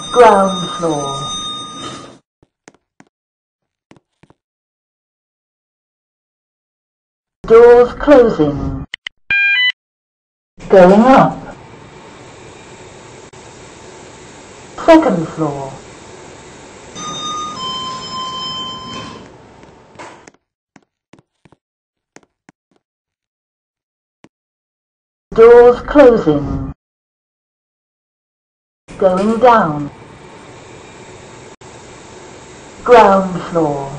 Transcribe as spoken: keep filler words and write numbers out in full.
ground floor, doors closing, going up, second floor, doors closing, going down, ground floor,